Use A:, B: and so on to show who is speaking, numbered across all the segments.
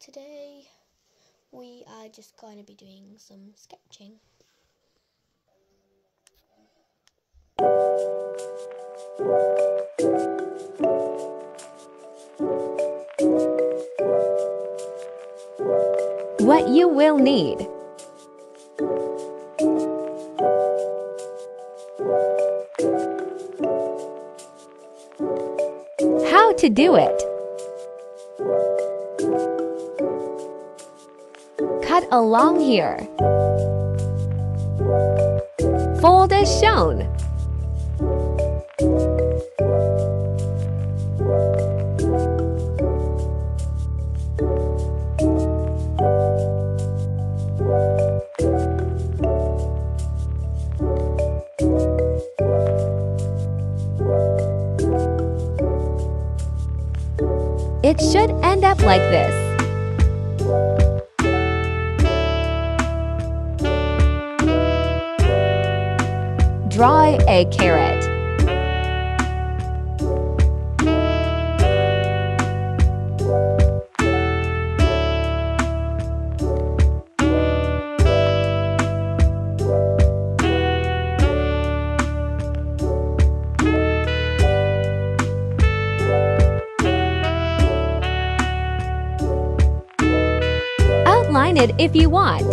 A: today we are just going to be doing some sketching.
B: What you will need: how to do it. Cut along here. Fold as shown. It should end up like this. Draw a carrot. Outline it if you want.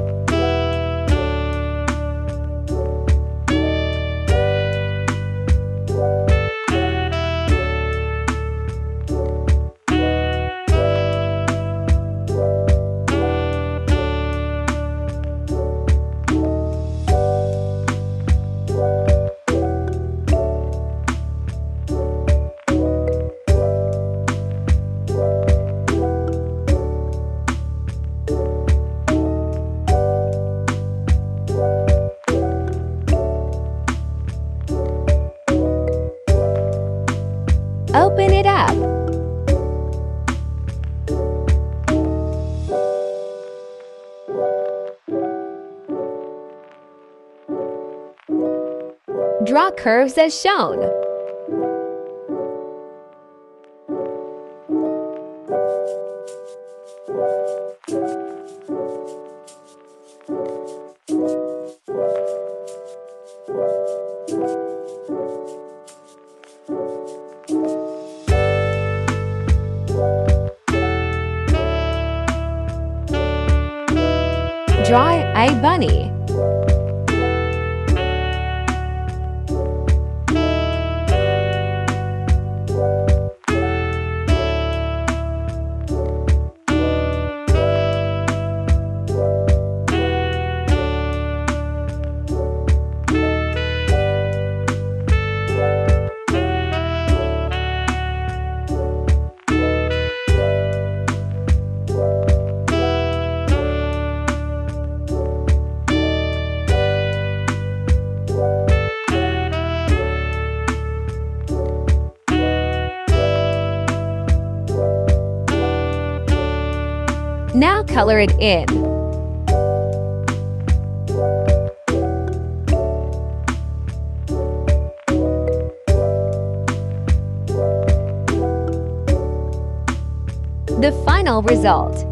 B: Open it up. Draw curves as shown. Draw a bunny. Now color it in. The final result.